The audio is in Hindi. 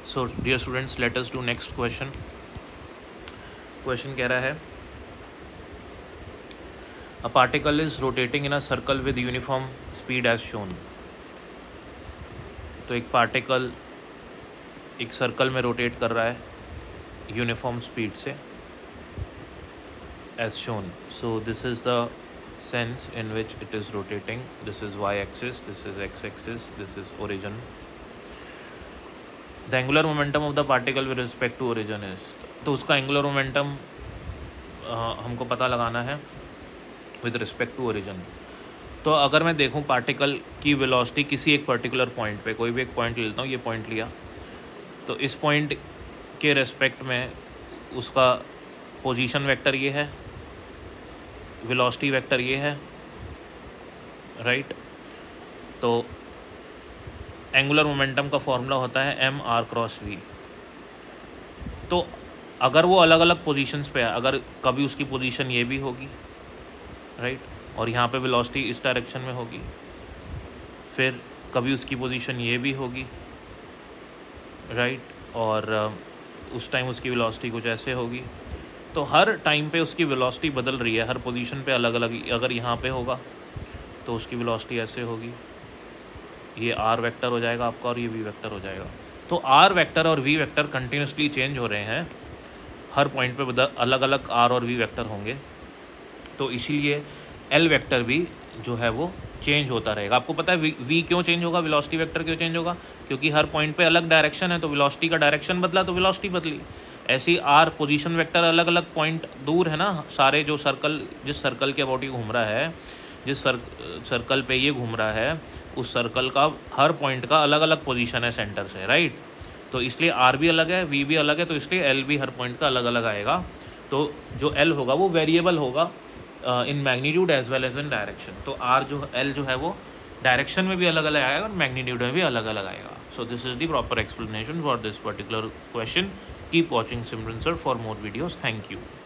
So dear students, let us do next question. Question कह रहा है a particle is rotating in a circle with uniform speed as shown. तो एक पार्टिकल एक सर्कल में रोटेट कर रहा है यूनिफॉर्म स्पीड से as shown. So this is the sense in which it is rotating. This is y-axis, this is x-axis, this is origin. The angular momentum of the particle with respect to origin is, तो उसका angular momentum हमको पता लगाना है with respect to origin। तो अगर मैं देखूं पार्टिकल की वेलोसिटी किसी एक पर्टिकुलर पॉइंट पे, कोई भी एक पॉइंट ले लेता हूँ, ये पॉइंट लिया, तो इस पॉइंट के रेस्पेक्ट में उसका पोजीशन वेक्टर ये है, वेलोसिटी वेक्टर ये है, राइट। तो एंगुलर मोमेंटम का फॉर्मूला होता है एम आर क्रॉस वी। तो अगर वो अलग अलग पोजीशंस पे है, अगर कभी उसकी पोजीशन ये भी होगी, राइट, और यहाँ पे वेलोसिटी इस डायरेक्शन में होगी, फिर कभी उसकी पोजीशन ये भी होगी, राइट, और उस टाइम उसकी वेलोसिटी कुछ ऐसे होगी। तो हर टाइम पे उसकी वेलोसिटी बदल रही है, हर पोजीशन पे अलग अलग। अगर यहाँ पे होगा तो उसकी वेलोसिटी ऐसे होगी, ये आर वेक्टर हो जाएगा आपका और ये वी वेक्टर हो जाएगा। तो आर वेक्टर और वी वेक्टर कंटिन्यूसली चेंज हो रहे हैं, हर पॉइंट पे अलग अलग आर और वी वेक्टर होंगे। तो इसीलिए एल वेक्टर भी जो है वो चेंज होता रहेगा। आपको पता है वी क्यों चेंज होगा, वेलोसिटी वेक्टर क्यों चेंज होगा? क्योंकि हर पॉइंट पे अलग डायरेक्शन है, तो वेलोसिटी का डायरेक्शन बदला तो वेलोसिटी बदली। ऐसी आर पोजीशन वेक्टर अलग अलग पॉइंट दूर है ना, सारे जो सर्कल, जिस सर्कल के अबाउट ये घूम रहा है, जिस सर्कल पे ये घूम रहा है, उस सर्कल का हर पॉइंट का अलग अलग पोजीशन है सेंटर से, राइट। तो इसलिए आर भी अलग है, वी भी अलग है, तो इसलिए एल भी हर पॉइंट का अलग अलग आएगा। तो जो एल होगा वो वेरिएबल होगा in magnitude as well as in direction. तो आर जो एल जो है वो डायरेक्शन में भी अलग अलग आएगा और मैग्नीट्यूड में भी अलग अलग आएगा। So this is the proper explanation for this particular question. Keep watching Simran Sir for more videos. Thank you.